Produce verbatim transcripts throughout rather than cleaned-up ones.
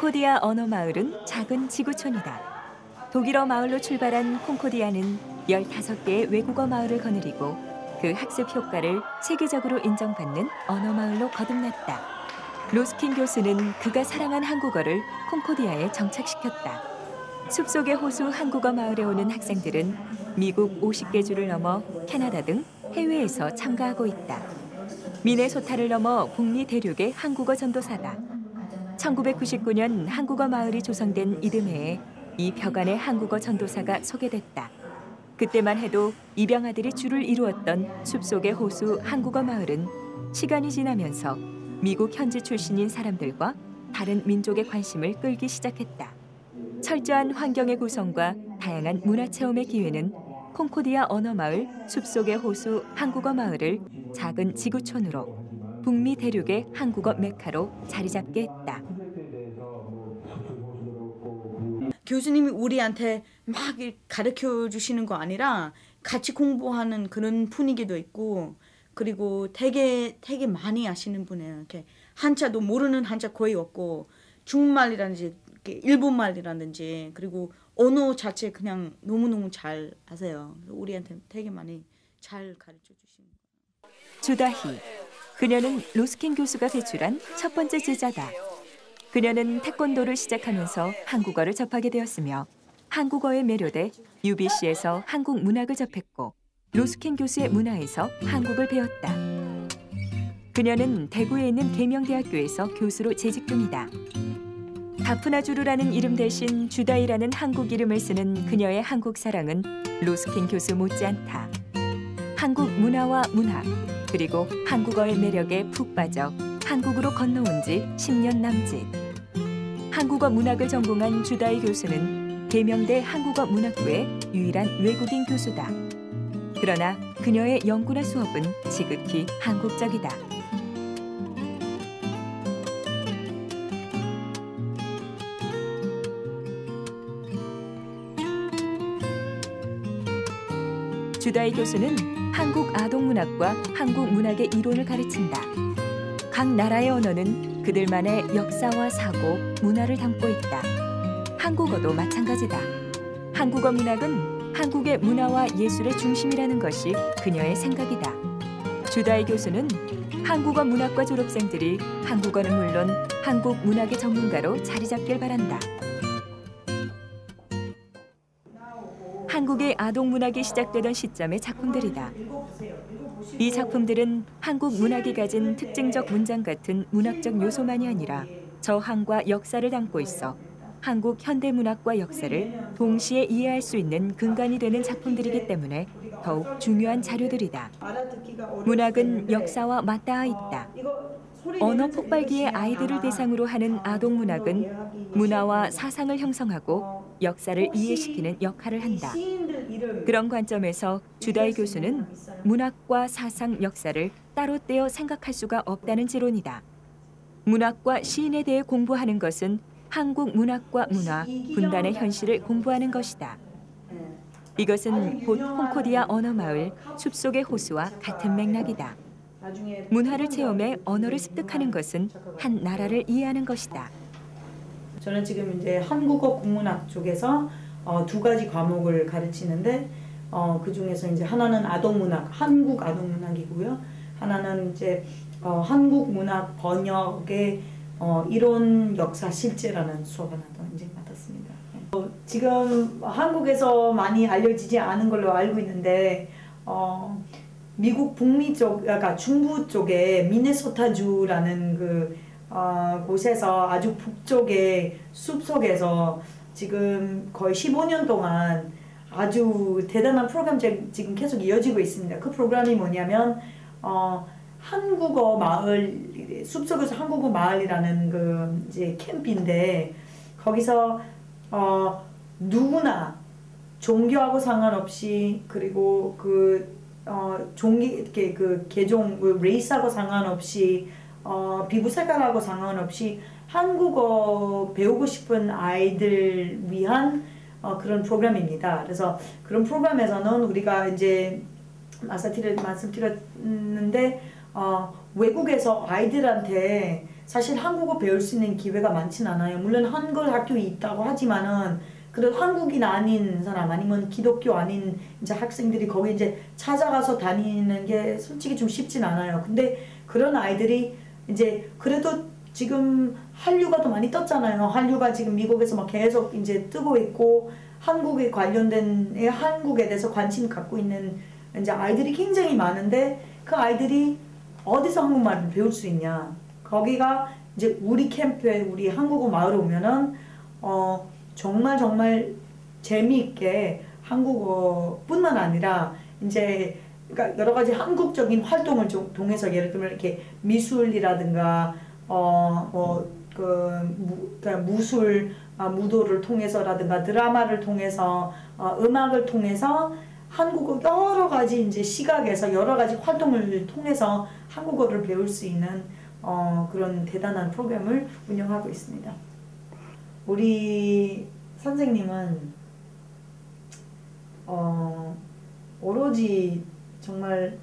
콩코디아 언어 마을은 작은 지구촌이다. 독일어 마을로 출발한 콩코디아는 열다섯 개의 외국어 마을을 거느리고 그 학습 효과를 세계적으로 인정받는 언어 마을로 거듭났다. 로스킨 교수는 그가 사랑한 한국어를 콩코디아에 정착시켰다. 숲속의 호수 한국어 마을에 오는 학생들은 미국 오십 개 주를 넘어 캐나다 등 해외에서 참가하고 있다. 미네소타를 넘어 북미 대륙의 한국어 전도사다. 천구백구십구 년 한국어 마을이 조성된 이듬해에 이 벽안의 한국어 전도사가 소개됐다. 그때만 해도 입양아들이 줄을 이루었던 숲속의 호수 한국어 마을은 시간이 지나면서 미국 현지 출신인 사람들과 다른 민족의 관심을 끌기 시작했다. 철저한 환경의 구성과 다양한 문화 체험의 기회는 콩코디아 언어 마을 숲속의 호수 한국어 마을을 작은 지구촌으로 북미 대륙의 한국어 메카로 자리 잡게 했다. 교수님이 우리한테 막 가르쳐 주시는 거 아니라 같이 공부하는 그런 분위기도 있고, 그리고 되게 되게 많이 아시는 분이에요. 이렇게 한자도 모르는 한자 거의 없고, 중국말이라든지 일본말이라든지, 그리고 언어 자체 그냥 너무너무 잘 아세요. 우리한테 되게 많이 잘 가르쳐 주시는 거예요. 주다희. 그녀는 로스킨 교수가 배출한 첫 번째 제자다. 그녀는 태권도를 시작하면서 한국어를 접하게 되었으며 한국어에 매료돼 유비씨에서 한국 문학을 접했고 로스킨 교수의 문화에서 한국을 배웠다. 그녀는 대구에 있는 계명대학교에서 교수로 재직 중이다. 다프나주루라는 이름 대신 주다이라는 한국 이름을 쓰는 그녀의 한국 사랑은 로스킨 교수 못지않다. 한국 문화와 문학, 그리고 한국어의 매력에 푹 빠져 한국으로 건너온 지 십 년 남짓. 한국어 문학을 전공한 주다이 교수는 계명대 한국어 문학부의 유일한 외국인 교수다. 그러나 그녀의 연구나 수업은 지극히 한국적이다. 주다이 교수는 한국 아동문학과 한국 문학의 이론을 가르친다. 각 나라의 언어는 그들만의 역사와 사고, 문화를 담고 있다. 한국어도 마찬가지다. 한국어 문학은 한국의 문화와 예술의 중심이라는 것이 그녀의 생각이다. 주다이 교수는 한국어 문학과 졸업생들이 한국어는 물론 한국 문학의 전문가로 자리 잡길 바란다. 한국의 아동 문학이 시작되던 시점의 작품들이다. 이 작품들은 한국 문학이 가진 특징적 문장 같은 문학적 요소만이 아니라 저항과 역사를 담고 있어 한국 현대 문학과 역사를 동시에 이해할 수 있는 근간이 되는 작품들이기 때문에 더욱 중요한 자료들이다. 문학은 역사와 맞닿아 있다. 언어 폭발기의 아이들을 대상으로 하는 아동 문학은 문화와 사상을 형성하고 역사를 이해시키는 역할을 한다. 그런 관점에서 주다이 교수는 문학과 사상, 역사를 따로 떼어 생각할 수가 없다는 지론이다. 문학과 시인에 대해 공부하는 것은 한국 문학과 문화, 분단의 현실을 공부하는 것이다. 이것은 곧 콩코디아 언어 마을 숲속의 호수와 같은 맥락이다. 문화를 체험해 언어를 습득하는 것은 한 나라를 이해하는 것이다. 저는 지금 이제 한국어 국문학 쪽에서 어, 두 가지 과목을 가르치는데 어, 그 중에서 이제 하나는 아동문학, 한국 아동문학이고요. 하나는 이제 어, 한국 문학 번역의 어, 이론 역사 실제라는 수업 하나 더 이제 맡았습니다. 어, 지금 한국에서 많이 알려지지 않은 걸로 알고 있는데 어, 미국 북미 쪽, 그러니까 중부 쪽에 미네소타주라는 그 어, 곳에서 아주 북쪽의 숲속에서 지금 거의 십오 년 동안 아주 대단한 프로그램 지금 계속 이어지고 있습니다. 그 프로그램이 뭐냐면 어, 한국어 마을, 숲속에서 한국어 마을이라는 그 이제 캠프인데 거기서 어, 누구나 종교하고 상관없이 그리고 그 어, 종기 이렇게 그 계종, 그 레이스하고 상관없이 어, 피부 색깔하고 상관없이 한국어 배우고 싶은 아이들 위한 어, 그런 프로그램입니다. 그래서 그런 프로그램에서는 우리가 이제 말씀드렸는데 어, 외국에서 아이들한테 사실 한국어 배울 수 있는 기회가 많진 않아요. 물론 한글 학교에 있다고 하지만은 그래도 한국인 아닌 사람 아니면 기독교 아닌 이제 학생들이 거기 이제 찾아가서 다니는 게 솔직히 좀 쉽진 않아요. 근데 그런 아이들이 이제 그래도 지금 한류가 더 많이 떴잖아요. 한류가 지금 미국에서 막 계속 이제 뜨고 있고 한국에 관련된 한국에 대해서 관심 갖고 있는 이제 아이들이 굉장히 많은데 그 아이들이 어디서 한국말을 배울 수 있냐? 거기가 이제 우리 캠프에 우리 한국어 마을에 오면은 어 정말 정말 재미있게 한국어뿐만 아니라 이제 그러니까 여러 가지 한국적인 활동을 좀 통해서 예를 들면 이렇게 미술이라든가 어 뭐 그 무술 아, 무도를 통해서라든가 드라마를 통해서 어, 음악을 통해서 한국어 여러 가지 이제 시각에서 여러 가지 활동을 통해서 한국어를 배울 수 있는 어, 그런 대단한 프로그램을 운영하고 있습니다. 우리 선생님은 어, 오로지 정말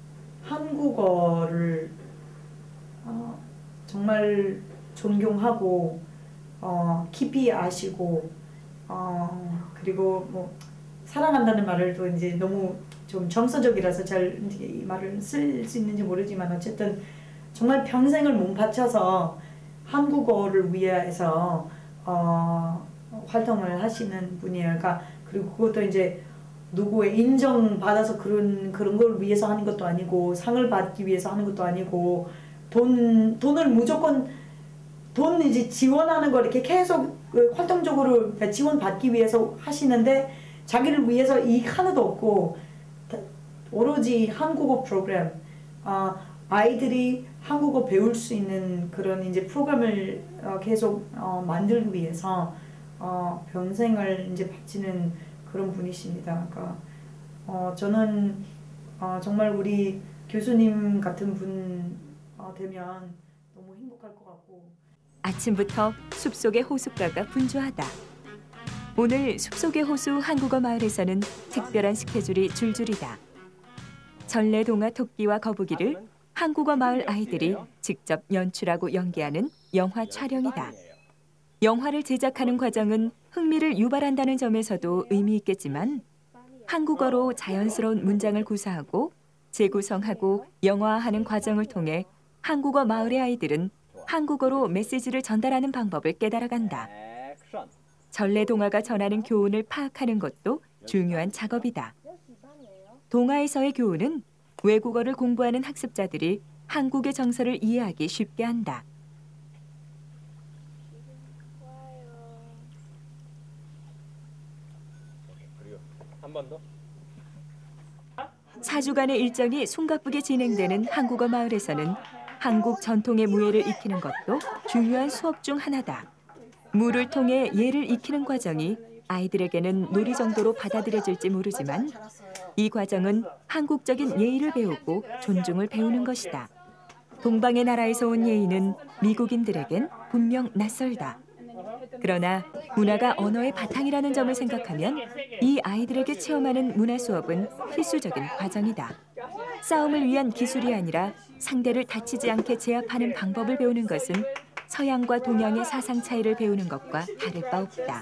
한국어를 어, 정말 존경하고 어, 깊이 아시고 어, 그리고 뭐 사랑한다는 말을 또 이제 너무 좀 정서적이라서 잘 이 말을 쓸 수 있는지 모르지만 어쨌든 정말 평생을 몸바쳐서 한국어를 위해서 어, 활동을 하시는 분이에요. 그러니까 그리고 그것도 이제 누구의 인정받아서 그런 그런 걸 위해서 하는 것도 아니고 상을 받기 위해서 하는 것도 아니고 돈 돈을 무조건 돈 이제 지원하는 걸 이렇게 계속 활동적으로 지원받기 위해서 하시는데 자기를 위해서 이익 하나도 없고 오로지 한국어 프로그램 어, 아이들이 한국어 배울 수 있는 그런 이제 프로그램을 어, 계속 어, 만들기 위해서 어, 평생을 이제 바치는 그런 분이십니다. 그러니까 어, 저는 어, 정말 우리 교수님 같은 분 어, 되면 너무 행복할 것 같고. 아침부터 숲속의 호숫가가 분주하다. 오늘 숲속의 호수 한국어 마을에서는 특별한 스케줄이 줄줄이다. 전래동화 토끼와 거북이를 한국어 마을 아이들이 직접 연출하고 연기하는 영화 촬영이다. 영화를 제작하는 과정은 흥미를 유발한다는 점에서도 의미 있겠지만 한국어로 자연스러운 문장을 구사하고 재구성하고 영화화하는 과정을 통해 한국어 마을의 아이들은 한국어로 메시지를 전달하는 방법을 깨달아간다. 전래동화가 전하는 교훈을 파악하는 것도 중요한 작업이다. 동화에서의 교훈은 외국어를 공부하는 학습자들이 한국의 정서를 이해하기 쉽게 한다. 한 번 더. 사 주간의 일정이 숨가쁘게 진행되는 한국어 마을에서는 한국 전통의 무예를 익히는 것도 중요한 수업 중 하나다. 무를 통해 예를 익히는 과정이 아이들에게는 놀이 정도로 받아들여질지 모르지만 이 과정은 한국적인 예의를 배우고 존중을 배우는 것이다. 동방의 나라에서 온 예의는 미국인들에겐 분명 낯설다. 그러나 문화가 언어의 바탕이라는 점을 생각하면 이 아이들에게 체험하는 문화 수업은 필수적인 과정이다. 싸움을 위한 기술이 아니라 상대를 다치지 않게 제압하는 방법을 배우는 것은 서양과 동양의 사상 차이를 배우는 것과 다를 바 없다.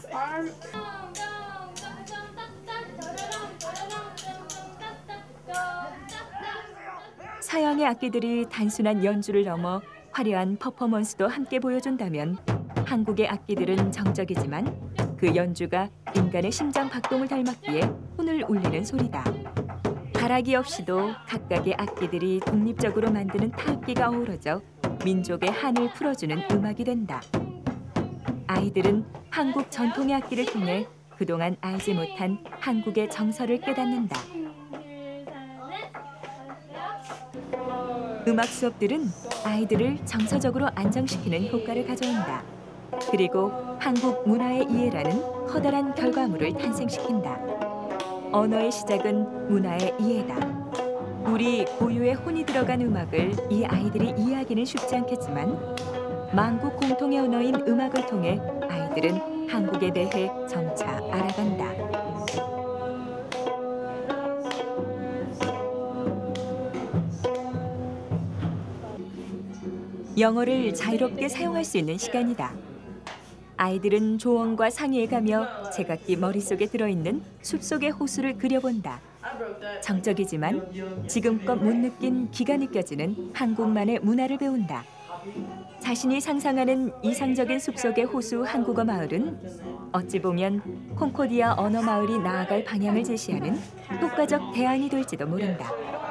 서양의 악기들이 단순한 연주를 넘어 화려한 퍼포먼스도 함께 보여준다면 한국의 악기들은 정적이지만 그 연주가 인간의 심장 박동을 닮았기에 혼을 울리는 소리다. 바라기 없이도 각각의 악기들이 독립적으로 만드는 타악기가 어우러져 민족의 한을 풀어주는 음악이 된다. 아이들은 한국 전통의 악기를 통해 그동안 알지 못한 한국의 정서를 깨닫는다. 음악 수업들은 아이들을 정서적으로 안정시키는 효과를 가져온다. 그리고 한국 문화의 이해라는 커다란 결과물을 탄생시킨다. 언어의 시작은 문화의 이해다. 우리 고유의 혼이 들어간 음악을 이 아이들이 이해하기는 쉽지 않겠지만 만국 공통의 언어인 음악을 통해 아이들은 한국에 대해 점차 알아간다. 영어를 자유롭게 사용할 수 있는 시간이다. 아이들은 조언과 상의해가며 제각기 머릿속에 들어있는 숲속의 호수를 그려본다. 정적이지만 지금껏 못 느낀 기가 느껴지는 한국만의 문화를 배운다. 자신이 상상하는 이상적인 숲속의 호수 한국어 마을은 어찌 보면 콩코디아 언어 마을이 나아갈 방향을 제시하는 효과적 대안이 될지도 모른다.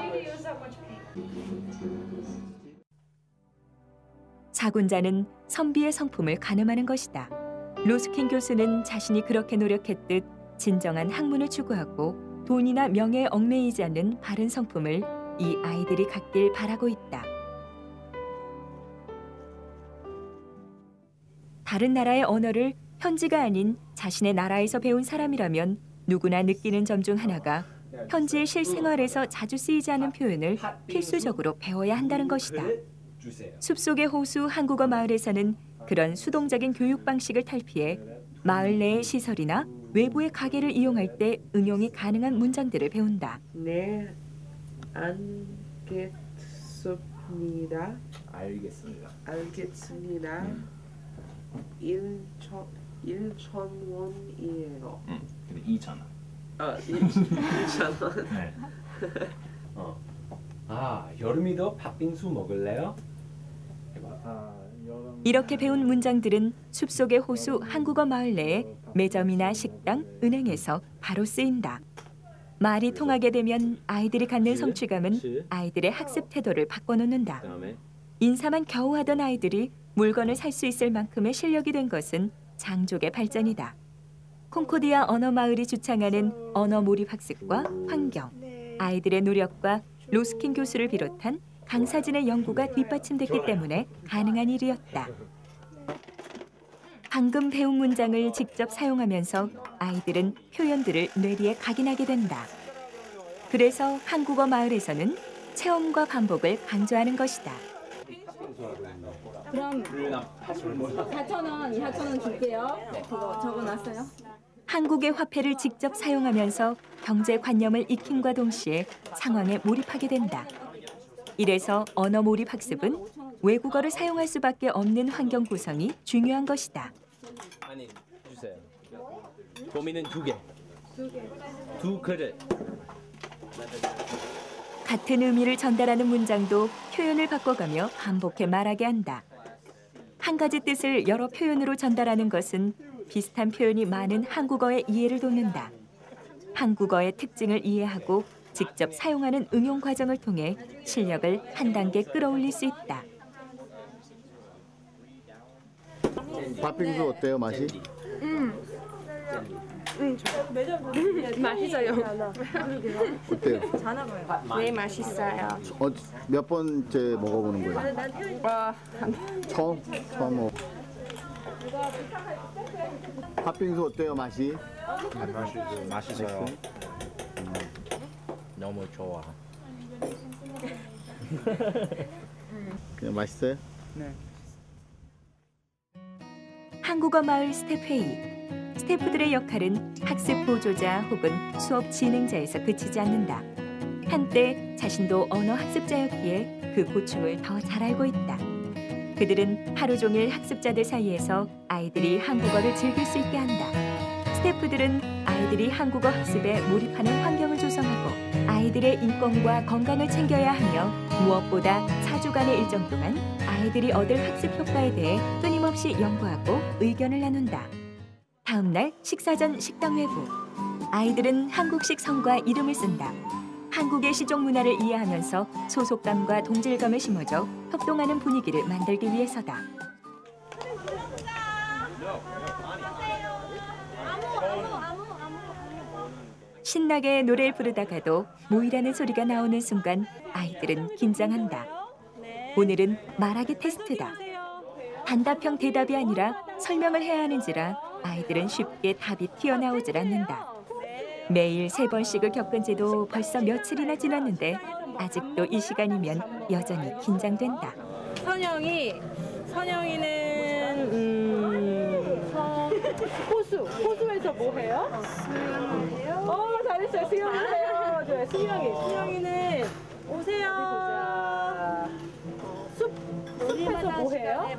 자군자는 선비의 성품을 가늠하는 것이다. 로스킨 교수는 자신이 그렇게 노력했듯 진정한 학문을 추구하고 돈이나 명예에 얽매이지 않는 바른 성품을 이 아이들이 갖길 바라고 있다. 다른 나라의 언어를 현지가 아닌 자신의 나라에서 배운 사람이라면 누구나 느끼는 점 중 하나가 현지의 실생활에서 자주 쓰이지 않은 표현을 필수적으로 배워야 한다는 것이다. 숲속의 호수 한국어 마을에서는 그런 수동적인 교육 방식을 탈피해 마을 내의 시설이나 외부의 가게를 이용할 때 응용이 가능한 문장들을 배운다. 네, 알겠습니다. 알겠습니다. 알겠습니다. 일천 일천 원이에요. 응. 근데 이천 원. 아, 이천 원. 네. 어. 아, 여름이도 팥빙수 먹을래요? 이렇게 배운 문장들은 숲속의 호수 한국어 마을 내에 매점이나 식당, 은행에서 바로 쓰인다. 말이 통하게 되면 아이들이 갖는 성취감은 아이들의 학습 태도를 바꿔놓는다. 인사만 겨우 하던 아이들이 물건을 살 수 있을 만큼의 실력이 된 것은 장족의 발전이다. 콩코디아 언어 마을이 주창하는 언어 몰입 학습과 환경, 아이들의 노력과 로스킨 교수를 비롯한 강사진의 연구가 뒷받침됐기 때문에 가능한 일이었다. 방금 배운 문장을 직접 사용하면서 아이들은 표현들을 뇌리에 각인하게 된다. 그래서 한국어 마을에서는 체험과 반복을 강조하는 것이다. 그럼 사천 원, 이하천 원 줄게요. 그거 적어놨어요? 한국의 화폐를 직접 사용하면서 경제관념을 익힘과 동시에 상황에 몰입하게 된다. 이래서 언어 몰입 학습은 외국어를 사용할 수밖에 없는 환경 구성이 중요한 것이다. 아니, 주세요. 고민은 두 개. 두 개. 두 그릇. 같은 의미를 전달하는 문장도 표현을 바꿔가며 반복해 말하게 한다. 한 가지 뜻을 여러 표현으로 전달하는 것은 비슷한 표현이 많은 한국어의 이해를 돕는다. 한국어의 특징을 이해하고 직접 사용하는 응용 과정을 통해 실력을 한 단계 끌어올릴 수 있다. 팥빙수 어때요, 맛이? 음. 음, 맛있어요. 어때요? 네, 맛있어요. 어, 몇 번째 먹어보는 거예요? 와, 처음? 처음 먹어. 팥빙수 어때요, 맛이? 맛있어요. 맛있어요. 음, 너무 좋아. 그냥 맛있어요? 네. 한국어 마을 스텝 회의. 스태프들의 역할은 학습 보조자 혹은 수업 진행자에서 그치지 않는다. 한때 자신도 언어 학습자였기에 그 고충을 더 잘 알고 있다. 그들은 하루 종일 학습자들 사이에서 아이들이 한국어를 즐길 수 있게 한다. 스태프들은 아이들이 한국어 학습에 몰입하는 환경을 조성하고 아이들의 인권과 건강을 챙겨야 하며 무엇보다 사 주간의 일정 동안 아이들이 얻을 학습 효과에 대해 끊임없이 연구하고 의견을 나눈다. 다음 날 식사 전 식당 외부. 아이들은 한국식 성과 이름을 쓴다. 한국의 시종 문화를 이해하면서 소속감과 동질감을 심어줘 협동하는 분위기를 만들기 위해서다. 신나게 노래를 부르다가도 모이라는 소리가 나오는 순간 아이들은 긴장한다. 오늘은 말하기 테스트다. 단답형 대답이 아니라 설명을 해야 하는지라 아이들은 쉽게 답이 튀어나오질 않는다. 매일 세 번씩을 겪은 지도 벌써 며칠이나 지났는데 아직도 이 시간이면 여전히 긴장된다. 선영이, 선영이는 음, 호수, 호수에서 뭐 해요? 수영해요. 어, 잘했어요. 수영해요. 좋아요. 수영이, 수영이는 오세요. 숲, 숲에서 뭐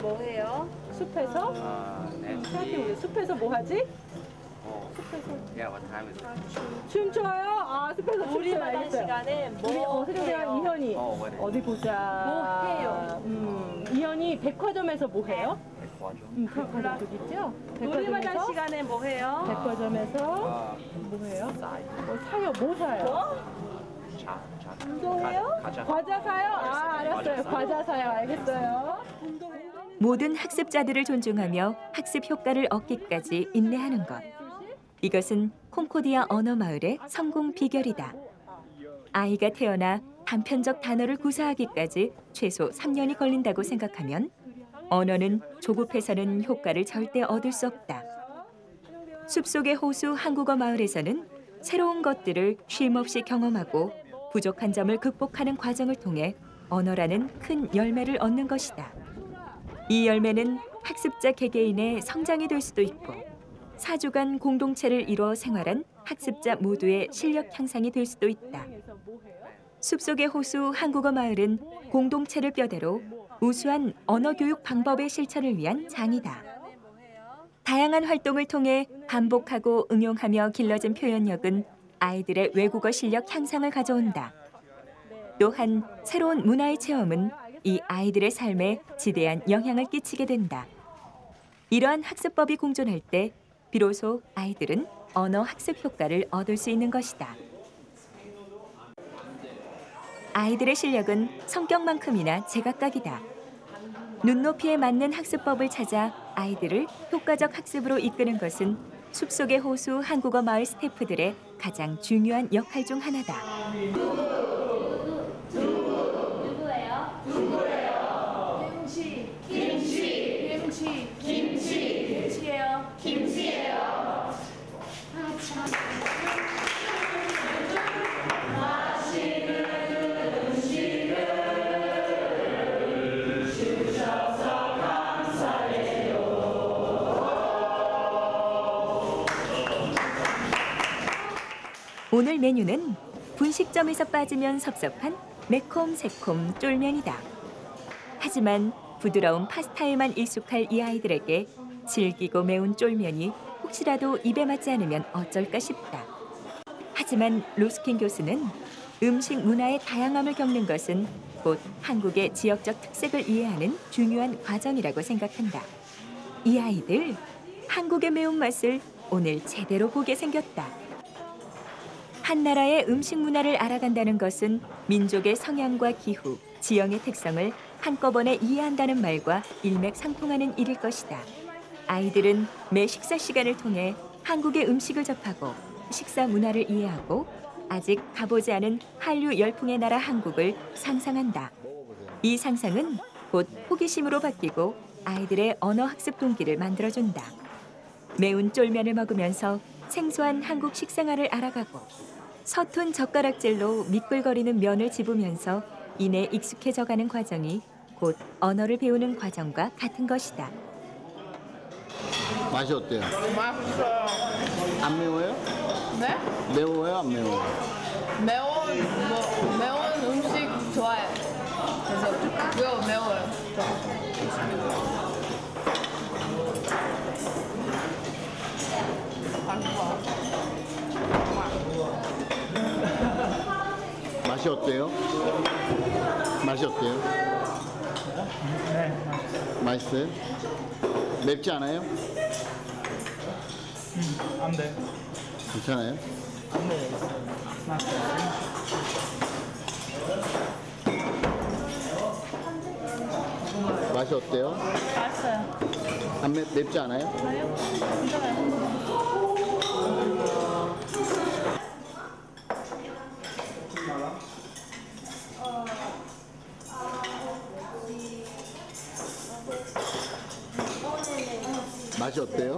뭐 해요? 숲에서? Uh, next 생각해보세요. is 숲에서 뭐 하지? oh, yeah. What time is it? 춤춰요? 아, 숲에서 우리 춤춰요. 마당 알겠어요. 시간에 뭐 우리 어, 세종대왕 해요? 이현이 Oh, what is 어디 보자. 뭐 해요? 음, 이현이 백화점에서 뭐 해요? it? Quadrant. 음, 백화점 저기 있죠? 우리 마당 백화점에서 시간에 뭐 해요? 백화점에서 Uh, 뭐 해요? side. 뭐 사요? 뭐 사요? Cha, cha. 운동해요? Kaja. 과자 사요? 아, 알았어요. 과자 사요. 알겠어요. 모든 학습자들을 존중하며 학습 효과를 얻기까지 인내하는 것. 이것은 콩코디아 언어 마을의 성공 비결이다. 아이가 태어나 단편적 단어를 구사하기까지 최소 삼 년이 걸린다고 생각하면 언어는 조급해서는 효과를 절대 얻을 수 없다. 숲속의 호수 한국어 마을에서는 새로운 것들을 쉼없이 경험하고 부족한 점을 극복하는 과정을 통해 언어라는 큰 열매를 얻는 것이다. 이 열매는 학습자 개개인의 성장이 될 수도 있고 사 주간 공동체를 이루어 생활한 학습자 모두의 실력 향상이 될 수도 있다. 숲속의 호수 한국어 마을은 공동체를 뼈대로 우수한 언어 교육 방법의 실천을 위한 장이다. 다양한 활동을 통해 반복하고 응용하며 길러진 표현력은 아이들의 외국어 실력 향상을 가져온다. 또한 새로운 문화의 체험은 이 아이들의 삶에 지대한 영향을 끼치게 된다. 이러한 학습법이 공존할 때 비로소 아이들은 언어 학습 효과를 얻을 수 있는 것이다. 아이들의 실력은 성격만큼이나 제각각이다. 눈높이에 맞는 학습법을 찾아 아이들을 효과적 학습으로 이끄는 것은 숲속의 호수 한국어 마을 스태프들의 가장 중요한 역할 중 하나다. 누구예요? 누구예요? 김치. 김치. 김치. 김치. 김치예요. 김치예요. 아, 참. 오늘 메뉴는 분식점에서 빠지면 섭섭한 매콤 새콤 쫄면이다. 하지만 부드러운 파스타에만 익숙할 이 아이들에게 질기고 매운 쫄면이 혹시라도 입에 맞지 않으면 어쩔까 싶다. 하지만 로스킨 교수는 음식 문화의 다양함을 겪는 것은 곧 한국의 지역적 특색을 이해하는 중요한 과정이라고 생각한다. 이 아이들, 한국의 매운맛을 오늘 제대로 보게 생겼다. 한 나라의 음식 문화를 알아간다는 것은 민족의 성향과 기후, 지형의 특성을 한꺼번에 이해한다는 말과 일맥상통하는 일일 것이다. 아이들은 매 식사 시간을 통해 한국의 음식을 접하고 식사 문화를 이해하고 아직 가보지 않은 한류 열풍의 나라 한국을 상상한다. 이 상상은 곧 호기심으로 바뀌고 아이들의 언어 학습 동기를 만들어준다. 매운 쫄면을 먹으면서 생소한 한국 식생활을 알아가고 서툰 젓가락질로 미끌거리는 면을 집으면서 이내 익숙해져가는 과정이 곧 언어를 배우는 과정과 같은 것이다. 맛이 어때요? 맛있어요. 안 매워요? 네? 매워요? 안 매워요? 매운 뭐 매운 음식 좋아해요. 그래서 이거 매워요. 맛이 어때요? 맛이 어때요? 네. 맛있어요? 맵지 않아요? 음, 안 돼. 괜찮아요? 안 돼. 맛이 어때요? 맛있어요. 안 맵, 맵지 않아요? 아니요. 괜찮아요. 맛이 어때요?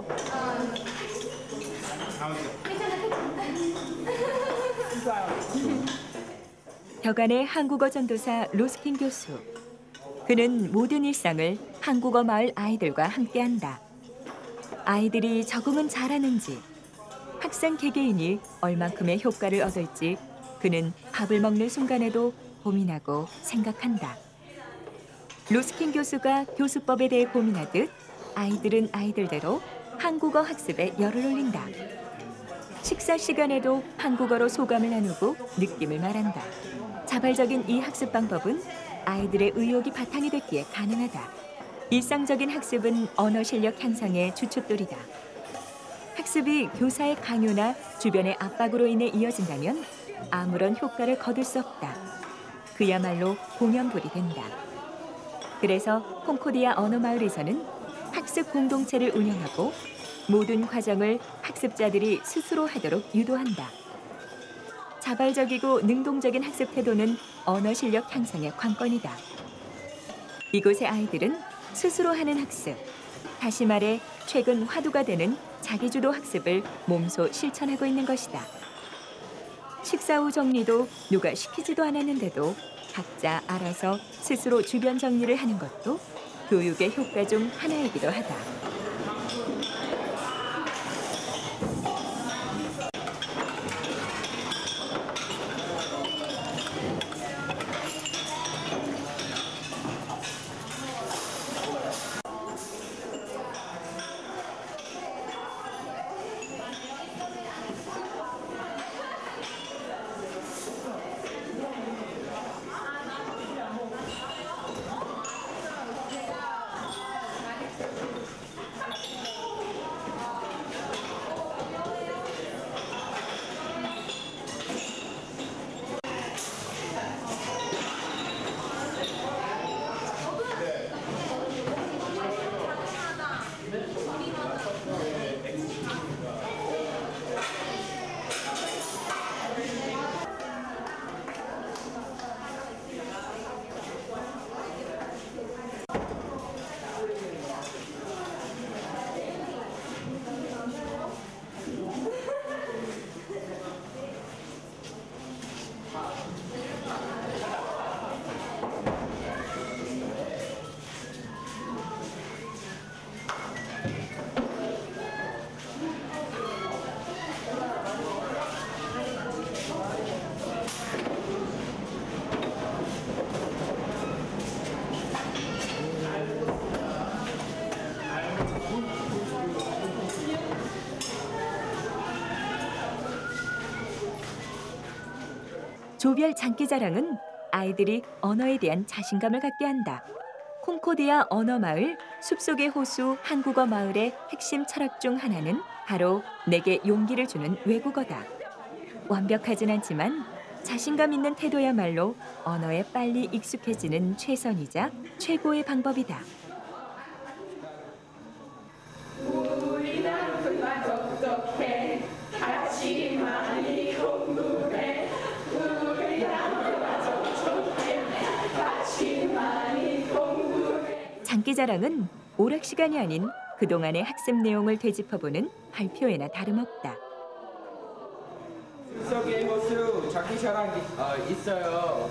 벽안의 한국어 전도사 로스킨 교수. 그는 모든 일상을 한국어 마을 아이들과 함께한다. 아이들이 적응은 잘하는지, 학생 개개인이 얼만큼의 효과를 얻을지 그는 밥을 먹는 순간에도 고민하고 생각한다. 로스킨 교수가 교수법에 대해 고민하듯 아이들은 아이들대로 한국어 학습에 열을 올린다. 식사 시간에도 한국어로 소감을 나누고 느낌을 말한다. 자발적인 이 학습 방법은 아이들의 의욕이 바탕이 됐기에 가능하다. 일상적인 학습은 언어 실력 향상의 주춧돌이다. 학습이 교사의 강요나 주변의 압박으로 인해 이어진다면 아무런 효과를 거둘 수 없다. 그야말로 공연불이 된다. 그래서 콩코디아 언어마을에서는 학습 공동체를 운영하고 모든 과정을 학습자들이 스스로 하도록 유도한다. 자발적이고 능동적인 학습 태도는 언어 실력 향상의 관건이다. 이곳의 아이들은 스스로 하는 학습, 다시 말해 최근 화두가 되는 자기주도 학습을 몸소 실천하고 있는 것이다. 식사 후 정리도 누가 시키지도 않았는데도 각자 알아서 스스로 주변 정리를 하는 것도 교육의 효과 중 하나이기도 하다. 조별 장기자랑은 아이들이 언어에 대한 자신감을 갖게 한다. 콩코디아 언어마을 숲속의 호수 한국어 마을의 핵심 철학 중 하나는 바로 내게 용기를 주는 외국어다. 완벽하진 않지만 자신감 있는 태도야말로 언어에 빨리 익숙해지는 최선이자 최고의 방법이다. 우리나라 그만 똑똑해 같이 많이 공부해 우리나라 그만 똑똑해 같이 많이 공부해. 장기자랑은 오락 시간이 아닌 그동안의 학습 내용을 되짚어보는 발표회나 다름없다. 숲속의 호수 장기자랑 어, 있어요.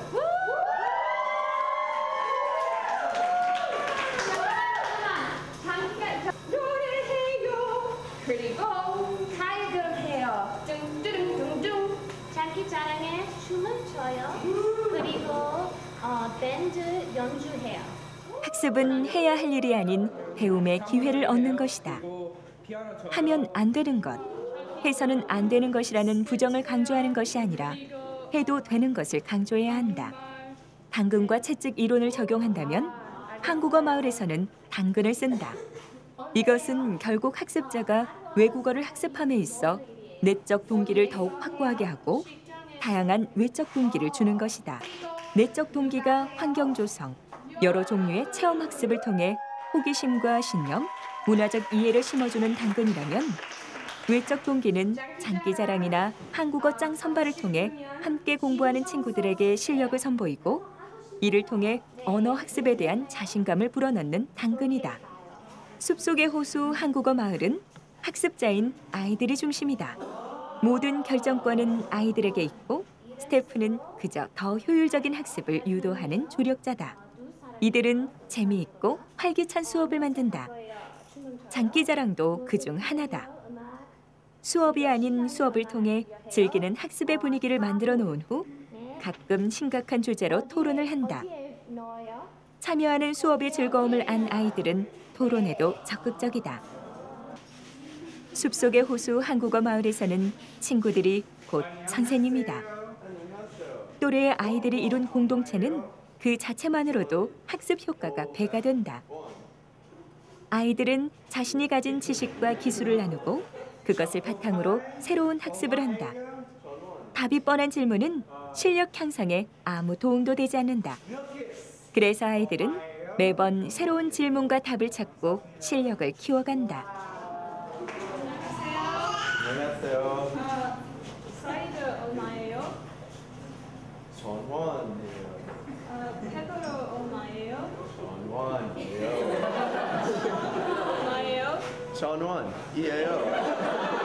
그리고 가요를 해요. 뚱뚱뚱뚱. 장기자랑에 춤을 춰요. 그리고 어, 밴드 연주해요. 학습은 해야 할 일이 아닌 배움의 기회를 얻는 것이다. 하면 안 되는 것, 해서는 안 되는 것이라는 부정을 강조하는 것이 아니라 해도 되는 것을 강조해야 한다. 당근과 채찍 이론을 적용한다면 한국어 마을에서는 당근을 쓴다. 이것은 결국 학습자가 외국어를 학습함에 있어 내적 동기를 더욱 확고하게 하고 다양한 외적 동기를 주는 것이다. 내적 동기가 환경 조성, 여러 종류의 체험 학습을 통해 호기심과 신념, 문화적 이해를 심어주는 당근이라면 외적 동기는 장기자랑이나 한국어 짱 선발을 통해 함께 공부하는 친구들에게 실력을 선보이고 이를 통해 언어 학습에 대한 자신감을 불어넣는 당근이다. 숲속의 호수 한국어 마을은 학습자인 아이들이 중심이다. 모든 결정권은 아이들에게 있고 스태프는 그저 더 효율적인 학습을 유도하는 조력자다. 이들은 재미있고 활기찬 수업을 만든다. 장기자랑도 그중 하나다. 수업이 아닌 수업을 통해 즐기는 학습의 분위기를 만들어 놓은 후 가끔 심각한 주제로 토론을 한다. 참여하는 수업의 즐거움을 안 아이들은 토론에도 적극적이다. 숲속의 호수 한국어 마을에서는 친구들이 곧 선생님이다. 또래의 아이들이 이룬 공동체는 그 자체만으로도 학습 효과가 배가 된다. 아이들은 자신이 가진 지식과 기술을 나누고 그것을 바탕으로 새로운 학습을 한다. 답이 뻔한 질문은 실력 향상에 아무 도움도 되지 않는다. 그래서 아이들은 매번 새로운 질문과 답을 찾고 실력을 키워간다. 안녕하세요. 사이드 얼마예요? 전원이에요. 페더로 얼마예요? 전원이에요. 얼마예요? 전원이에요.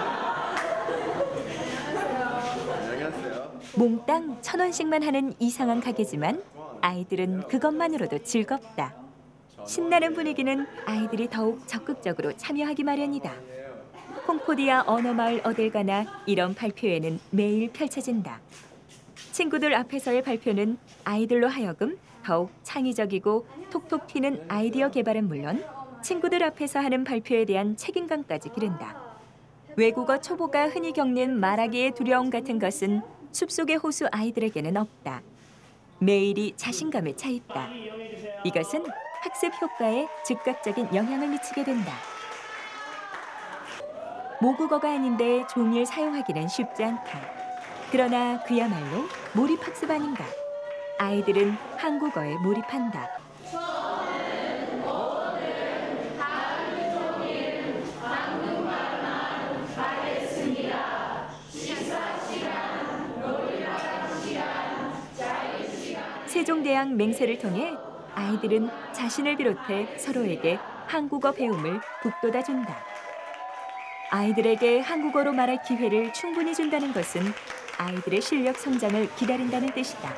안녕하세요. 몽땅 천 원씩만 하는 이상한 가게지만 아이들은 그것만으로도 즐겁다. 신나는 분위기는 아이들이 더욱 적극적으로 참여하기 마련이다. 콩코디아 언어마을 어딜 가나 이런 발표회는 매일 펼쳐진다. 친구들 앞에서의 발표는 아이들로 하여금 더욱 창의적이고 톡톡 튀는 아이디어 개발은 물론 친구들 앞에서 하는 발표에 대한 책임감까지 기른다. 외국어 초보가 흔히 겪는 말하기의 두려움 같은 것은 숲속의 호수 아이들에게는 없다. 매일이 자신감에 차 있다. 이것은 학습 효과에 즉각적인 영향을 미치게 된다. 모국어가 아닌데 종일 사용하기는 쉽지 않다. 그러나 그야말로 몰입학습 아닌가. 아이들은 한국어에 몰입한다. 세종대왕 맹세를 통해 아이들은 자신을 비롯해 서로에게 한국어 배움을 북돋아준다. 아이들에게 한국어로 말할 기회를 충분히 준다는 것은 아이들의 실력 성장을 기다린다는 뜻이다.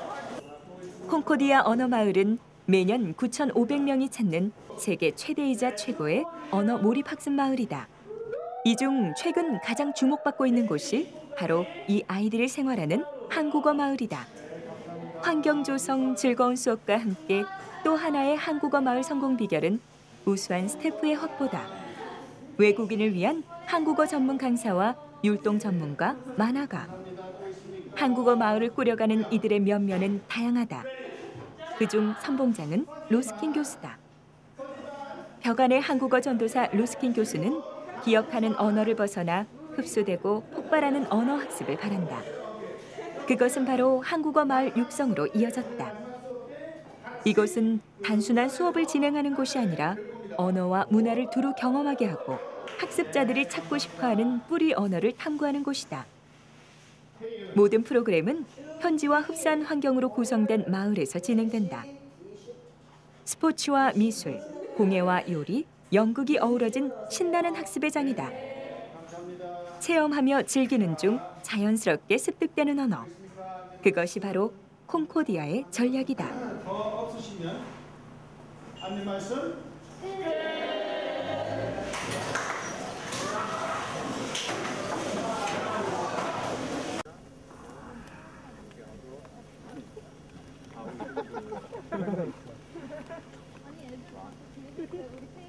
콩코디아 언어마을은 매년 구천오백 명이 찾는 세계 최대이자 최고의 언어 몰입학습 마을이다. 이 중 최근 가장 주목받고 있는 곳이 바로 이 아이들이 생활하는 한국어 마을이다. 환경 조성, 즐거운 수업과 함께 또 하나의 한국어 마을 성공 비결은 우수한 스태프의 확보다. 외국인을 위한 한국어 전문 강사와 율동 전문가, 만화가. 한국어 마을을 꾸려가는 이들의 면면은 다양하다. 그중 선봉장은 로스킨 교수다. 벽안의 한국어 전도사 로스킨 교수는 기억하는 언어를 벗어나 흡수되고 폭발하는 언어 학습을 바란다. 그것은 바로 한국어 마을 육성으로 이어졌다. 이곳은 단순한 수업을 진행하는 곳이 아니라 언어와 문화를 두루 경험하게 하고 학습자들이 찾고 싶어하는 뿌리 언어를 탐구하는 곳이다. 모든 프로그램은 현지와 흡사한 환경으로 구성된 마을에서 진행된다. 스포츠와 미술, 공예와 요리, 연극이 어우러진 신나는 학습의 장이다. 체험하며 즐기는 중 자연스럽게 습득되는 언어. 그것이 바로 콩코디아의 전략이다. 더 없으시면 안내 말씀. 아니, 우리